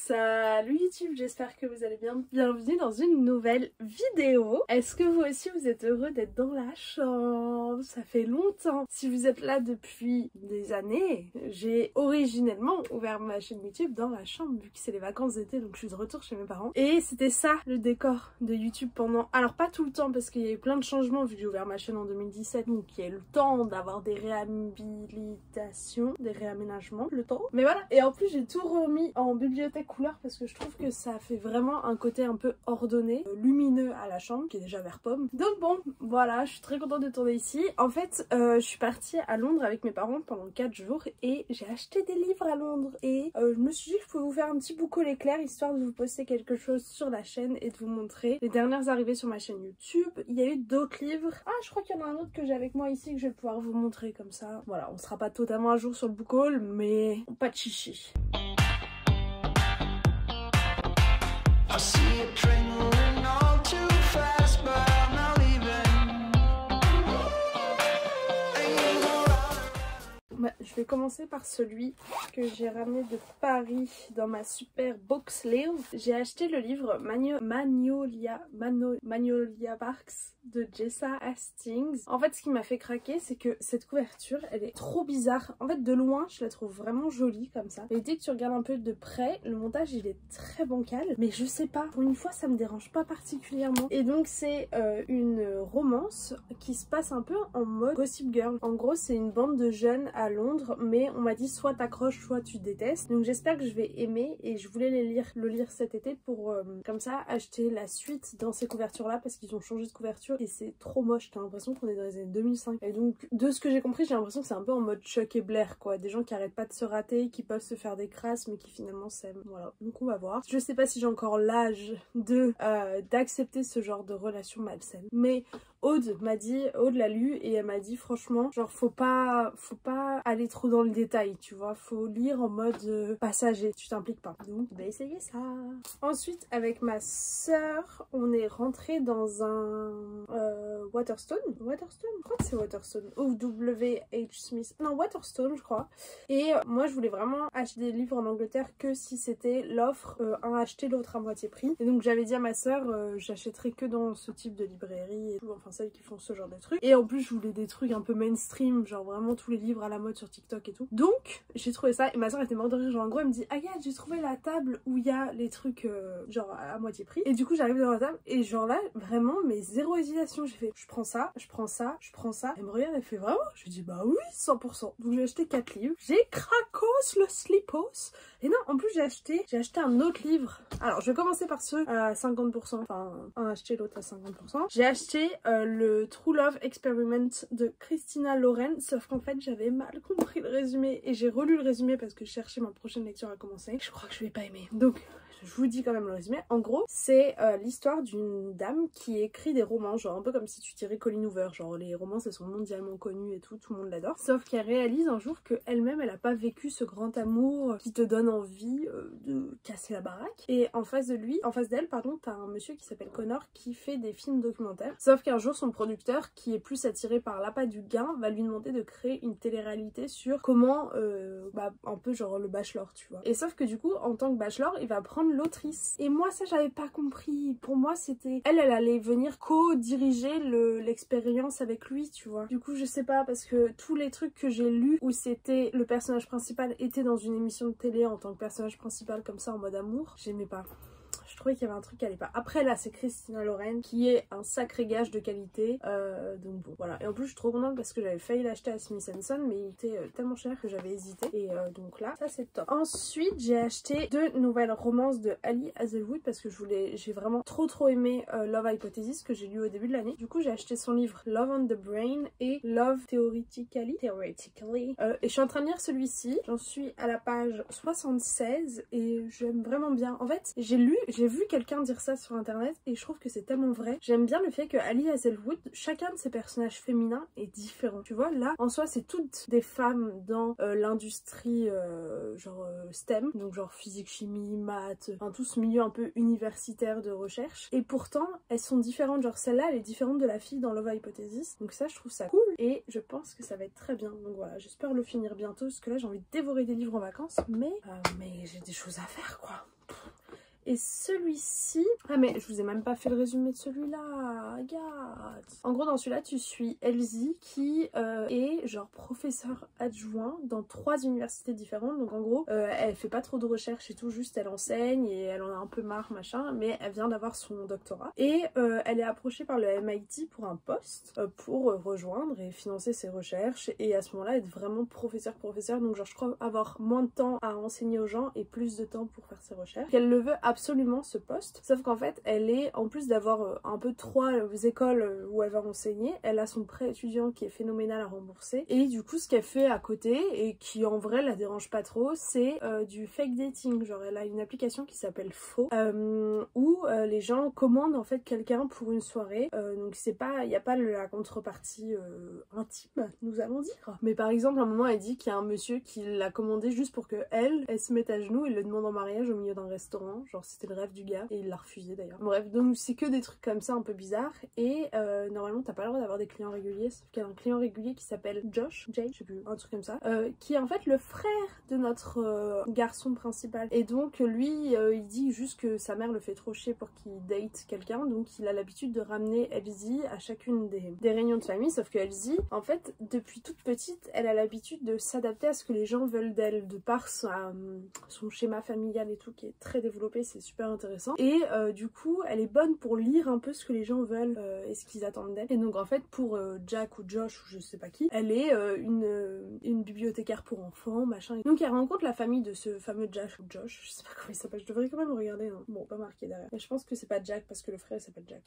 Salut YouTube, j'espère que vous allez bien. Bienvenue dans une nouvelle vidéo. Est-ce que vous aussi vous êtes heureux d'être dans la chambre? Ça fait longtemps. Si vous êtes là depuis des années, j'ai originellement ouvert ma chaîne YouTube dans la chambre vu que c'est les vacances d'été, donc je suis de retour chez mes parents. Et c'était ça le décor de YouTube pendant... Alors pas tout le temps parce qu'il y a eu plein de changements vu que j'ai ouvert ma chaîne en 2017, donc il y a eu le temps d'avoir des réhabilitations, des réaménagements, le temps. Mais voilà, et en plus j'ai tout remis en bibliothèque couleur parce que je trouve que ça fait vraiment un côté un peu ordonné, lumineux à la chambre qui est déjà vert pomme. Donc bon, voilà, je suis très contente de tourner ici. En fait, je suis partie à Londres avec mes parents pendant 4 jours et j'ai acheté des livres à Londres et je me suis dit que je pouvais vous faire un petit bouco l'éclair histoire de vous poster quelque chose sur la chaîne et de vous montrer les dernières arrivées sur ma chaîne YouTube. Il y a eu d'autres livres. Ah, je crois qu'il y en a un autre que j'ai avec moi ici que je vais pouvoir vous montrer comme ça. Voilà, on sera pas totalement à jour sur le book haul, mais pas de chichi. I see a train moving all too fast, but I'm not leaving. Je vais commencer par celui que j'ai ramené de Paris dans ma super box livre. J'ai acheté le livre Magnolia Parks de Jessa Hastings. En fait, ce qui m'a fait craquer, c'est que cette couverture, elle est trop bizarre. En fait, de loin, je la trouve vraiment jolie comme ça. Mais dès que tu regardes un peu de près, le montage, il est très bancal. Mais je sais pas, pour une fois, ça me dérange pas particulièrement. Et donc, c'est une romance qui se passe un peu en mode Gossip Girl. En gros, c'est une bande de jeunes à Londres, mais on m'a dit soit t'accroches, soit tu détestes. Donc, j'espère que je vais aimer et je voulais le lire cet été pour, comme ça, acheter la suite dans ces couvertures-là parce qu'ils ont changé de couverture. Et c'est trop moche, t'as l'impression qu'on est dans les années 2005. Et donc, de ce que j'ai compris, j'ai l'impression que c'est un peu en mode Chuck et Blair, quoi. Des gens qui arrêtent pas de se rater, qui peuvent se faire des crasses, mais qui finalement s'aiment. Voilà, donc on va voir. Je sais pas si j'ai encore l'âge d'accepter ce genre de relation malsaine. Mais Aude l'a lu et elle m'a dit franchement, genre faut pas aller trop dans le détail, tu vois. Faut lire en mode passager, tu t'impliques pas. Donc, on va essayer ça. Ensuite, avec ma sœur, on est rentré dans un Waterstone, je crois que c'est Waterstone, ou W.H. Smith, non Waterstone je crois. Et moi je voulais vraiment acheter des livres en Angleterre que si c'était l'offre un acheté l'autre à moitié prix. Et donc j'avais dit à ma soeur j'achèterais que dans ce type de librairie et tout, enfin celles qui font ce genre de trucs. Et en plus je voulais des trucs un peu mainstream, genre vraiment tous les livres à la mode sur TikTok et tout. Donc j'ai trouvé ça et ma soeur était morte de rire, genre en gros elle me dit Agathe j'ai trouvé la table où il y a les trucs genre à moitié prix. Et du coup j'arrive devant la table et genre là vraiment mais zéro hésitation, j'ai fait je prends ça, je prends ça, je prends ça. Elle me regarde, elle fait vraiment? Je lui dis bah oui 100%. Donc j'ai acheté 4 livres. J'ai cracos le slipos. Et non en plus j'ai acheté un autre livre. Alors je vais commencer par ceux à 50%, enfin un acheté l'autre à 50%. J'ai acheté le True Love Experiment de Christina Lauren, sauf qu'en fait j'avais mal compris le résumé et j'ai relu le résumé parce que je cherchais ma prochaine lecture à commencer. Je crois que je vais pas aimer. Donc je vous dis quand même le résumé. En gros, c'est l'histoire d'une dame qui écrit des romans, genre un peu comme si tu tirais Colleen Hoover. Genre les romans, elles sont mondialement connus et tout le monde l'adore. Sauf qu'elle réalise un jour qu'elle-même, elle a pas vécu ce grand amour qui te donne envie de casser la baraque. Et en face d'elle, pardon, t'as un monsieur qui s'appelle Connor qui fait des films documentaires. Sauf qu'un jour, son producteur, qui est plus attiré par l'appât du gain, va lui demander de créer une télé-réalité sur comment, un peu genre le bachelor, tu vois. Et sauf que du coup, en tant que bachelor, il va prendre l'autrice. Et moi ça j'avais pas compris. Pour moi c'était elle allait venir co-diriger l'expérience avec lui, tu vois. Du coup je sais pas parce que tous les trucs que j'ai lus où c'était le personnage principal était dans une émission de télé en tant que personnage principal comme ça en mode amour, j'aimais pas. Je trouvais qu'il y avait un truc qui allait pas. Après là c'est Christina Lauren qui est un sacré gage de qualité, donc bon voilà. Et en plus je suis trop contente parce que j'avais failli l'acheter à Smith & Son mais il était tellement cher que j'avais hésité et donc là ça c'est top. Ensuite j'ai acheté 2 nouvelles romances de Ali Hazelwood parce que j'ai vraiment trop aimé Love Hypothesis que j'ai lu au début de l'année. Du coup j'ai acheté son livre Love on the Brain et Love Theoretically et je suis en train de lire celui-ci. J'en suis à la page 76 et j'aime vraiment bien. En fait j'ai j'ai vu quelqu'un dire ça sur internet et je trouve que c'est tellement vrai. J'aime bien le fait que Ali Hazelwood, chacun de ses personnages féminins est différent. Tu vois, là, en soi, c'est toutes des femmes dans l'industrie STEM, donc genre physique, chimie, maths, enfin tout ce milieu un peu universitaire de recherche. Et pourtant, elles sont différentes. Genre celle-là, elle est différente de la fille dans Love Hypothesis. Donc ça, je trouve ça cool et je pense que ça va être très bien. Donc voilà, j'espère le finir bientôt parce que là, j'ai envie de dévorer des livres en vacances, mais j'ai des choses à faire quoi. Et celui-ci... Ah mais je vous ai même pas fait le résumé de celui-là. Regarde. En gros dans celui-là tu suis Elsie qui est genre professeur adjoint dans 3 universités différentes. Donc en gros elle fait pas trop de recherche et tout, juste elle enseigne et elle en a un peu marre machin. Mais elle vient d'avoir son doctorat. Et elle est approchée par le MIT pour un poste pour rejoindre et financer ses recherches. Et à ce moment-là être vraiment professeur. Donc genre je crois avoir moins de temps à enseigner aux gens et plus de temps pour faire ses recherches. Qu'elle le veut absolument ce poste, sauf qu'en fait elle est, en plus d'avoir un peu 3 écoles où elle va enseigner, elle a son prêt étudiant qui est phénoménal à rembourser et du coup ce qu'elle fait à côté et qui en vrai la dérange pas trop, c'est du fake dating. Genre elle a une application qui s'appelle Faux où les gens commandent en fait quelqu'un pour une soirée, donc c'est pas, il n'y a pas la contrepartie intime, nous allons dire, mais par exemple à un moment elle dit qu'il y a un monsieur qui l'a commandé juste pour que elle se mette à genoux et le demande en mariage au milieu d'un restaurant, genre c'était le rêve du gars et il l'a refusé d'ailleurs. Bref, donc c'est que des trucs comme ça un peu bizarres et normalement t'as pas le droit d'avoir des clients réguliers, sauf qu'il y a un client régulier qui s'appelle Josh, Jay, je sais plus, un truc comme ça, qui est en fait le frère de notre garçon principal. Et donc lui il dit juste que sa mère le fait trop chier pour qu'il date quelqu'un, donc il a l'habitude de ramener Elsie à chacune des réunions de famille, sauf que Elsie en fait depuis toute petite elle a l'habitude de s'adapter à ce que les gens veulent d'elle, de par son schéma familial et tout qui est très développé, c'est super intéressant. Et du coup elle est bonne pour lire un peu ce que les gens veulent et ce qu'ils attendent d'elle. Et donc en fait pour Jack ou Josh ou je sais pas qui, elle est une bibliothécaire pour enfants machin. Donc elle rencontre la famille de ce fameux Jack ou Josh, je sais pas comment il s'appelle, je devrais quand même regarder hein. Bon pas marqué derrière, mais je pense que c'est pas Jack parce que le frère s'appelle Jack.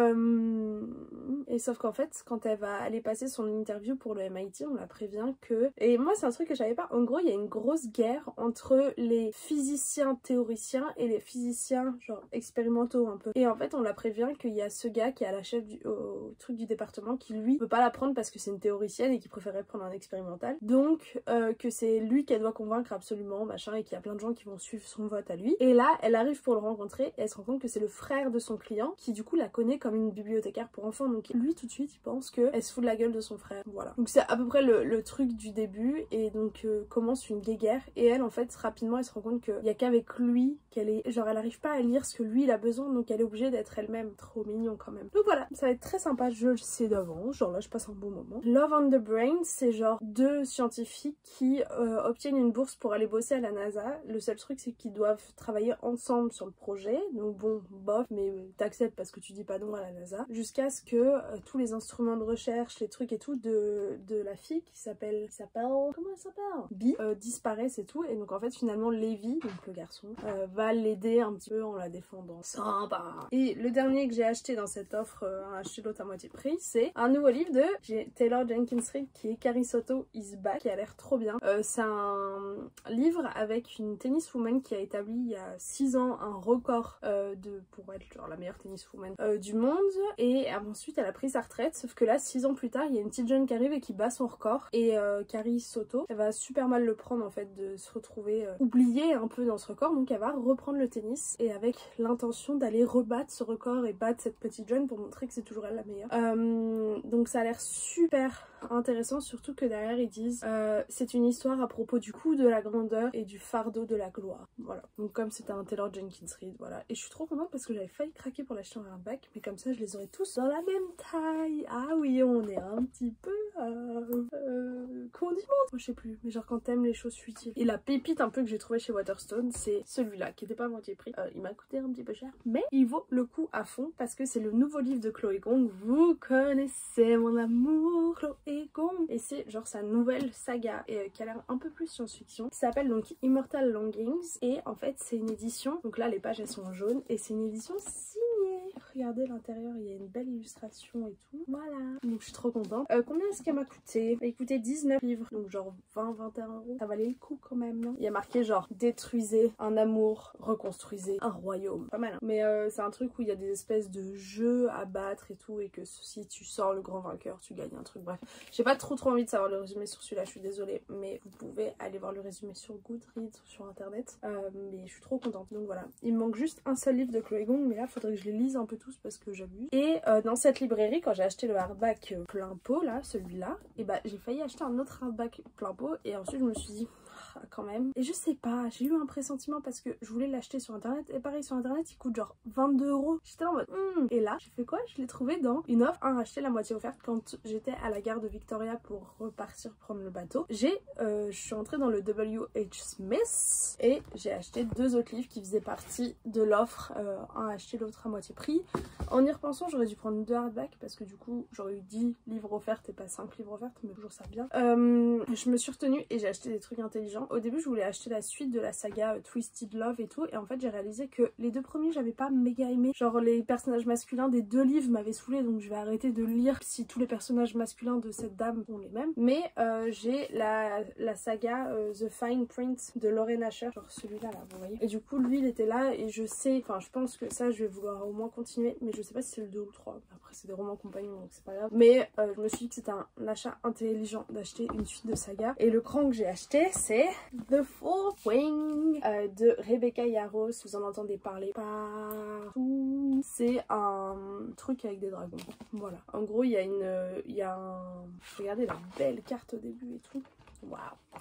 Et sauf qu'en fait quand elle va aller passer son interview pour le MIT, on la prévient que, et moi c'est un truc que j'avais pas, en gros il y a une grosse guerre entre les physiciens théoriciens et les physiciens genre expérimentaux un peu. Et en fait on la prévient qu'il y a ce gars qui est à la chef au truc du département qui lui peut pas la prendre parce que c'est une théoricienne et qui préférait prendre un expérimental. Donc que c'est lui qu'elle doit convaincre absolument machin et qu'il y a plein de gens qui vont suivre son vote à lui. Et là elle arrive pour le rencontrer et elle se rend compte que c'est le frère de son client qui du coup la connaît comme une bibliothécaire pour enfants. Donc lui tout de suite il pense qu'elle se fout de la gueule de son frère. Voilà. Donc c'est à peu près le truc du début et donc commence une guéguerre et elle en fait rapidement elle se rend compte qu'il y a qu'avec lui qu'elle est genre elle arrive pas à lire ce que lui il a besoin, donc elle est obligée d'être elle-même. Trop mignon quand même. Donc voilà, ça va être très sympa, je le sais d'avance, genre là je passe un bon moment. Love on the Brain, c'est genre 2 scientifiques qui obtiennent une bourse pour aller bosser à la NASA. Le seul truc c'est qu'ils doivent travailler ensemble sur le projet, donc bon bof, mais t'acceptes parce que tu dis pas non à la NASA, jusqu'à ce que tous les instruments de recherche, les trucs et tout de la fille qui s'appelle comment elle s'appelle Bee disparaissent et tout. Et donc en fait finalement Levi, donc le garçon, va l'aider un petit peu en la défendant. Sympa. Et le dernier que j'ai acheté dans cette offre, acheté l'autre à moitié prix, c'est un nouveau livre de Taylor Jenkins Reid qui est Carrie Soto is Back, qui a l'air trop bien. C'est un livre avec une tenniswoman qui a établi il y a 6 ans un record pour être genre la meilleure tenniswoman du monde, et ensuite elle a pris sa retraite, sauf que là 6 ans plus tard il y a une petite jeune qui arrive et qui bat son record, et Carrie Soto elle va super mal le prendre en fait de se retrouver oubliée un peu dans ce record, donc elle va reprendre le tennis et avec l'intention d'aller rebattre ce record et battre cette petite jeune pour montrer que c'est toujours elle la meilleure. Donc ça a l'air super intéressant, surtout que derrière ils disent c'est une histoire à propos du coup de la grandeur et du fardeau de la gloire. Voilà, donc comme c'était un Taylor Jenkins Reid, voilà. Et je suis trop contente parce que j'avais failli craquer pour l'acheter en hardback, mais comme ça je les aurais tous dans la même taille. Ah oui, on est un petit peu condiment, je sais plus, mais genre quand t'aimes les choses futiles. Et la pépite un peu que j'ai trouvé chez Waterstone, c'est celui-là qui était pas à moitié prix. Il m'a coûté un petit peu cher, mais il vaut le coup à fond parce que c'est le nouveau livre de Chloé Gong. Vous connaissez mon amour Chloé Egon. Et c'est genre sa nouvelle saga et qui a l'air un peu plus science-fiction, qui s'appelle donc Immortal Longings. Et en fait c'est une édition, donc là les pages elles sont en jaune et c'est une édition signée. Regardez l'intérieur, il y a une belle illustration et tout. Voilà, donc je suis trop contente. Combien est-ce qu'elle m'a coûté? Elle m'a coûté 19 livres, donc genre 20-21 euros. Ça valait le coup quand même, non? Il y a marqué genre détruisez un amour, reconstruisez un royaume. Pas mal, hein. Mais c'est un truc où il y a des espèces de jeux à battre et tout, et que si tu sors le grand vainqueur, tu gagnes un truc. Bref, j'ai pas trop envie de savoir le résumé sur celui-là, je suis désolée, mais vous pouvez aller voir le résumé sur Goodreads ou sur internet. Mais je suis trop contente. Donc voilà, il me manque juste un seul livre de Chloé Gong, mais là faudrait que je les lise un peu tous parce que j'abuse. Et dans cette librairie, quand j'ai acheté le hardback plein pot là, celui-là, et bah j'ai failli acheter un autre hardback plein pot et ensuite je me suis dit quand même. Et je sais pas, j'ai eu un pressentiment parce que je voulais l'acheter sur internet et pareil sur internet il coûte genre 22 euros. J'étais en mode Et là j'ai fait quoi? Je l'ai trouvé dans une offre, un acheté la moitié offerte quand j'étais à la gare de Victoria pour repartir prendre le bateau. Je suis entrée dans le W.H. Smith et j'ai acheté 2 autres livres qui faisaient partie de l'offre, un acheté l'autre à moitié prix. En y repensant j'aurais dû prendre 2 hardbacks parce que du coup j'aurais eu 10 livres offerts et pas 5 livres offerts, mais toujours ça bien. Je me suis retenue et j'ai acheté des trucs intelligents. Au début je voulais acheter la suite de la saga Twisted Love et tout, et en fait j'ai réalisé que les 2 premiers j'avais pas méga aimé, genre les personnages masculins des 2 livres m'avaient saoulé, donc je vais arrêter de lire si tous les personnages masculins de cette dame sont les mêmes. Mais j'ai la saga The Fine Print de Lauren Asher, genre celui-là là, vous voyez, et du coup lui il était là et je sais, enfin je pense que ça je vais vouloir au moins continuer, mais je sais pas si c'est le 2 ou le 3, après c'est des romans compagnons donc c'est pas grave, mais je me suis dit que c'était un achat intelligent d'acheter une suite de saga. Et le cran que j'ai acheté c'est The Fourth Wing de Rebecca Yarros. Vous en entendez parler partout. C'est un truc avec des dragons. Voilà. En gros, il y a un... Regardez la belle carte au début et tout. Waouh.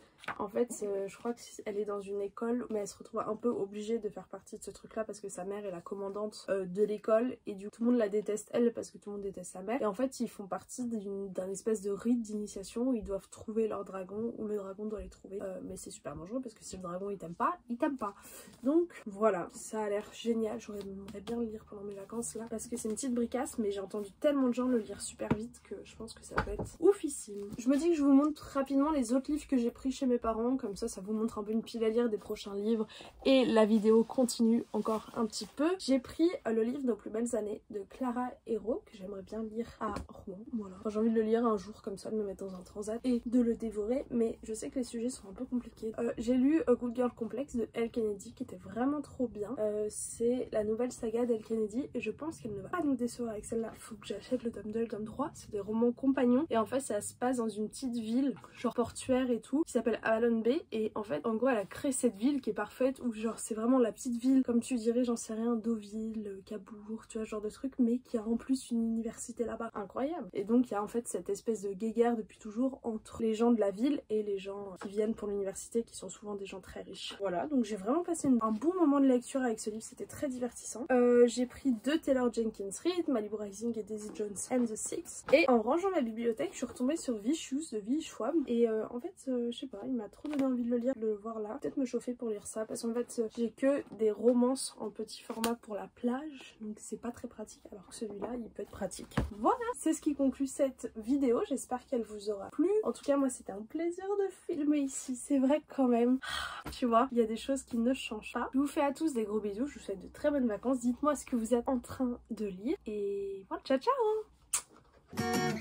En fait, je crois qu'elle est dans une école, mais elle se retrouve un peu obligée de faire partie de ce truc-là parce que sa mère est la commandante de l'école et du coup tout le monde la déteste elle parce que tout le monde déteste sa mère. Et en fait, ils font partie d'un espèce de rite d'initiation où ils doivent trouver leur dragon ou le dragon doit les trouver. Mais c'est super dangereux parce que si le dragon il t'aime pas, il t'aime pas. Donc voilà, ça a l'air génial. J'aimerais bien le lire pendant mes vacances là parce que c'est une petite bricasse, mais j'ai entendu tellement de gens le lire super vite que je pense que ça va être oufissime. Je me dis que je vous montre rapidement les autres livres que j'ai pris chez mes parents, comme ça vous montre un peu une pile à lire des prochains livres et la vidéo continue encore un petit peu. J'ai pris le livre Nos plus belles années de Clara Hérault que j'aimerais bien lire à Rouen, voilà. Enfin, j'ai envie de le lire un jour comme ça, de me mettre dans un transat et de le dévorer, mais je sais que les sujets sont un peu compliqués. J'ai lu A Good Girl Complex de Elle Kennedy qui était vraiment trop bien. C'est la nouvelle saga d'Elle Kennedy et je pense qu'elle ne va pas nous décevoir avec celle-là. Faut que j'achète le tome 2 et le tome 3. C'est des romans compagnons et en fait ça se passe dans une petite ville genre portuaire et tout qui s'appelle Avalon Bay, et en fait en gros elle a créé cette ville qui est parfaite où genre c'est vraiment la petite ville comme tu dirais, j'en sais rien, Deauville, Cabourg, tu vois, genre de truc, mais qui a en plus une université là-bas, incroyable. Et donc il y a en fait cette espèce de guéguerre depuis toujours entre les gens de la ville et les gens qui viennent pour l'université qui sont souvent des gens très riches. Voilà, donc j'ai vraiment passé un bon moment de lecture avec ce livre, c'était très divertissant. J'ai pris 2 Taylor Jenkins Reid, Malibu Rising et Daisy Jones and the Six, et en rangeant ma bibliothèque je suis retombée sur Vicious de V. Schwab et en fait je sais pas, il m'a trop donné envie de le lire, de le voir là, peut-être me chauffer pour lire ça parce qu'en fait j'ai que des romances en petit format pour la plage, donc c'est pas très pratique, alors que celui-là il peut être pratique. Voilà, c'est ce qui conclut cette vidéo, j'espère qu'elle vous aura plu. En tout cas moi c'était un plaisir de filmer ici, c'est vrai quand même, tu vois, il y a des choses qui ne changent pas. Je vous fais à tous des gros bisous, je vous souhaite de très bonnes vacances, dites-moi ce que vous êtes en train de lire et voilà, ciao ciao.